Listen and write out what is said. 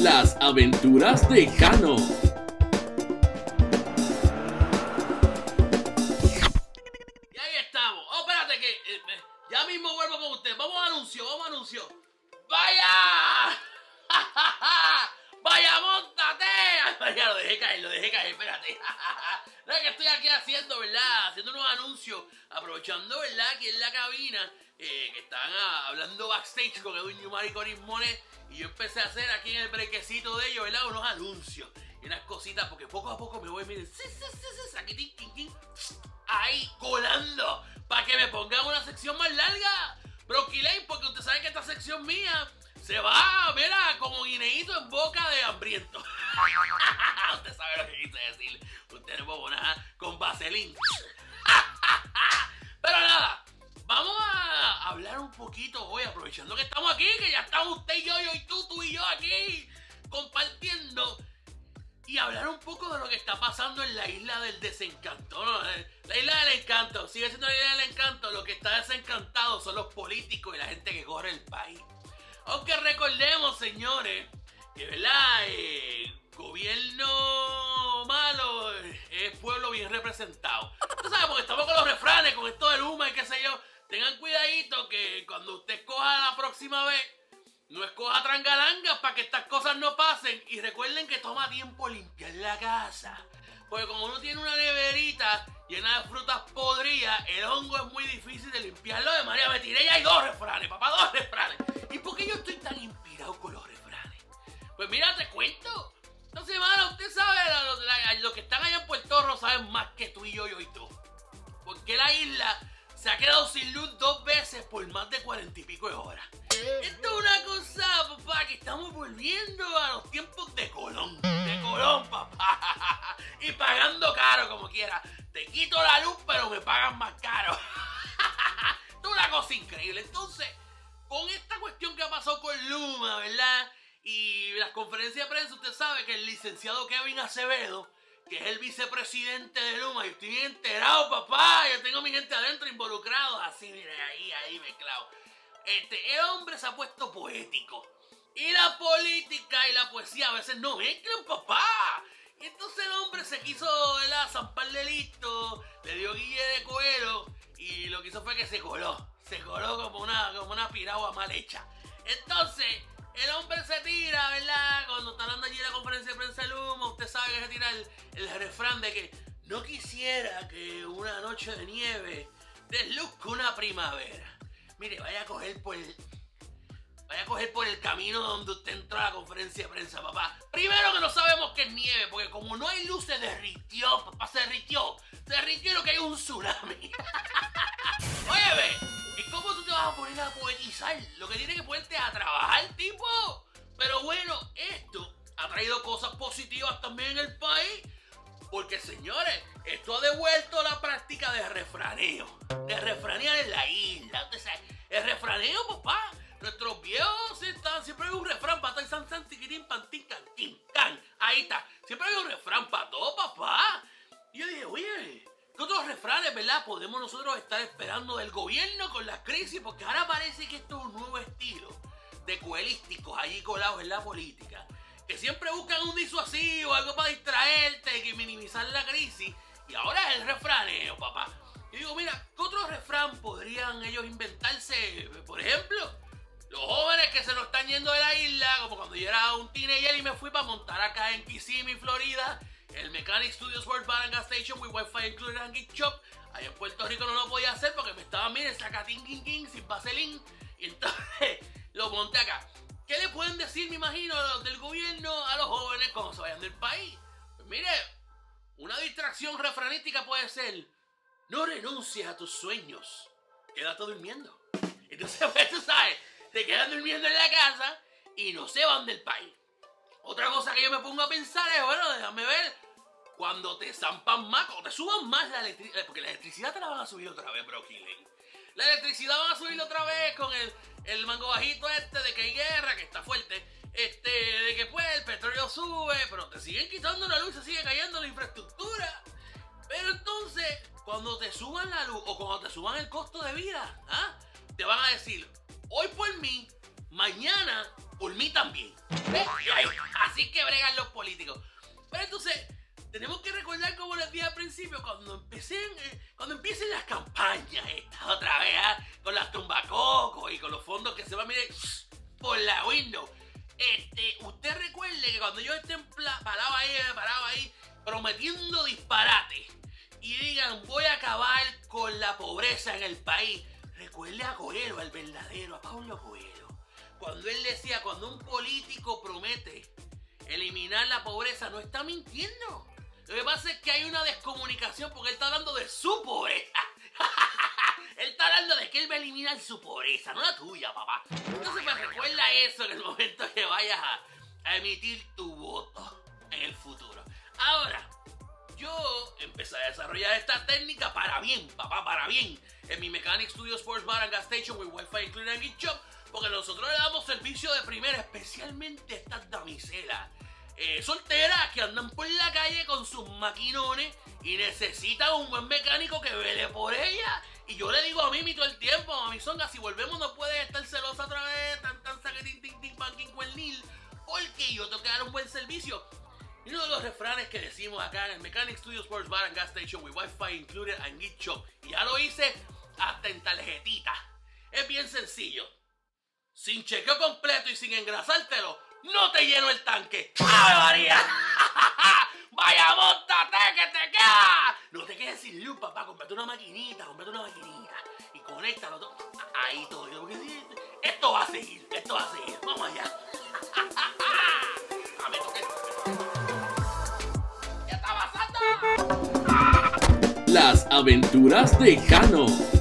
Las aventuras de Cano. Y ahí estamos. Oh, espérate que ya mismo vuelvo con usted. Vamos a anuncio. ¡Vaya! ¡Vaya, móntate! Ya lo dejé caer, espérate. No es que estoy aquí haciendo, ¿verdad? Haciendo unos anuncios, aprovechando, ¿verdad? Aquí en la cabina, que están hablando backstage con Edwin Newman y Coris Monet. Y yo empecé a hacer aquí en el brequecito de ellos, ¿verdad? Unos anuncios y unas cositas, porque poco a poco me voy, miren, ahí colando, para que me pongan una sección más larga. Brocky Lane, porque usted sabe que esta sección mía se va, mira, como guineíto en boca de hambriento. Usted sabe lo que quise decir. Usted no puede nada con vaselín. Pero nada, vamos a hablar un poquito hoy, aprovechando que estamos aquí, que ya estamos usted y yo y tú y yo aquí compartiendo, y hablar un poco de lo que está pasando en la isla del desencanto. ¿No? La isla del encanto sigue siendo la isla del encanto. Lo que está desencantado son los políticos y la gente que corre el país. Aunque recordemos, señores, que verdad, gobierno malo es pueblo bien representado. Tú sabes, porque estamos con los refranes, con esto del humo y qué sé yo. Tengan cuidadito que cuando usted escoja la próxima vez, no escoja trangalangas para que estas cosas no pasen. Y recuerden que toma tiempo limpiar la casa. Porque como uno tiene una neverita llena de frutas podridas, el hongo es muy difícil de limpiarlo. De María, me tiré y hay dos refranes, papá, dos refranes. ¿Y por qué yo estoy tan inspirado con los refranes? Pues mira, te cuento. Entonces, mano, usted sabe, los que están allá en Puerto Rico saben más que tú y yo y tú. Porque la isla se ha quedado sin luz 2 veces por más de 40 y pico de horas. Esto es una cosa, papá, que estamos volviendo a los tiempos de Colón. De Colón, papá. Y pagando caro como quiera. Te quito la luz, pero me pagan más caro. Esto es una cosa increíble. Entonces, con esta cuestión que ha pasado con Luma, ¿verdad? Y las conferencias de prensa, usted sabe que el licenciado Kevin Acevedo, que es el vicepresidente de Luma, y estoy bien enterado, papá. Yo tengo mi gente adentro involucrados, así, mire, ahí mezclado. El hombre se ha puesto poético. Y la política y la poesía a veces no mezclan, papá. Y entonces el hombre se quiso, ¿verdad?, zamparle listo, le dio guille de cuero, y lo que hizo fue que se coló. Se coló como una piragua mal hecha. Entonces, el hombre se tira, ¿verdad? Cuando está dando allí la conferencia de prensa del humo, usted sabe que se tira el refrán de que no quisiera que una noche de nieve desluzca una primavera. Mire, vaya a coger por el camino donde usted entró a la conferencia de prensa, papá. Primero que no sabemos qué es nieve, porque como no hay luz se derritió, papá, se derritió y lo que hay es un tsunami. Oye, ve, ¿y cómo tú te vas a poner a poetizar? Lo que tiene que ponerte a trabajar, tipo. Pero bueno, esto ha traído cosas positivas también en el país. Porque, señores, esto ha devuelto la práctica de refraneo. De refranear en la isla. Usted sabe, el refraneo, papá. Nuestros viejos siempre hay un refrán para todo, san, san, tiquitín, pantín, cantín, can. Ahí está. Siempre hay un refrán para todo, papá. Y yo dije, oye, ¿qué otros refranes, verdad, podemos nosotros estar esperando del gobierno con la crisis? Porque ahora parece que esto es un nuevo estilo de coelísticos allí colados en la política, que siempre buscan un disuasivo, algo para distraerte y minimizar la crisis. Y ahora es el refraneo, papá. Yo digo, mira, ¿qué otro refrán podrían ellos inventarse? Por ejemplo, los jóvenes que se nos están yendo de la isla, como cuando yo era un teenager y me fui para montar acá en Kissimmee, Florida, el Mechanic Studios World Bar and Gas Station with Wi-Fi included and Geek Shop. Allá en Puerto Rico no lo podía hacer porque me estaban, miren, sacatín, sin vaselín. Y entonces lo monté acá. ¿Qué le pueden decir, me imagino, del gobierno a los jóvenes cuando se vayan del país? Pues mire, una distracción refranística puede ser: no renuncies a tus sueños, quédate durmiendo. Entonces, pues tú sabes, se quedan durmiendo en la casa y no se van del país. Otra cosa que yo me pongo a pensar es, bueno, déjame ver, cuando te zampan más, o te suban más la electricidad, porque la electricidad te la van a subir otra vez, Brocky Lane. La electricidad van a subir otra vez con el mango bajito de que hay guerra, que está fuerte, de que pues el petróleo sube, pero te siguen quitando la luz, se sigue cayendo la infraestructura. Pero entonces, cuando te suban la luz o cuando te suban el costo de vida, te van a decir, hoy por mí, mañana por mí también. Así que bregan los políticos. Pero entonces, tenemos que recordar, como les dije al principio, cuando empiecen las campañas estas otra vez, con las tumbacocos y con los fondos que se van, miren, por la window. Usted recuerde que cuando yo esté parado ahí, prometiendo disparate y digan, voy a acabar con la pobreza en el país, recuerde a Coelho, al verdadero, a Paulo Coelho. Cuando él decía, cuando un político promete eliminar la pobreza, no está mintiendo. Lo que pasa es que hay una descomunicación porque él está hablando de su pobreza. Él está hablando de que él va a eliminar su pobreza, no la tuya, papá. Entonces, pues recuerda eso en el momento que vayas a emitir tu voto en el futuro. Ahora, yo empecé a desarrollar esta técnica para bien, papá, para bien, en mi Mechanic Studio Sports Bar and Gas Station with Wi-Fi included and Gift Shop, porque nosotros le damos servicio de primera, especialmente a estas damiselas solteras que andan por la calle con sus maquinones y necesitan un buen mecánico que vele por ellas. Y yo le digo a Mimi todo el tiempo, Mami Zonga, si volvemos no puedes estar celosa otra vez, tan saquetín, tin, tin, panquín, cuernil, porque yo tengo que dar un buen servicio. Y uno de los refranes que decimos acá en el Mechanic Studio Sports Bar and Gas Station with Wi-Fi included and Gift Shop, y ya lo hice hasta en tarjetita, es bien sencillo. Sin chequeo completo y sin engrasártelo, no te lleno el tanque. ¡Ave María! ¡Vaya, móntate que te queda! No te quedes sin luz, papá. Cómprate una maquinita. Y conéctalo todo. Ahí todo. Esto va a seguir. Vamos allá. Dame toque. ¿Qué está pasando? Las aventuras de Jano.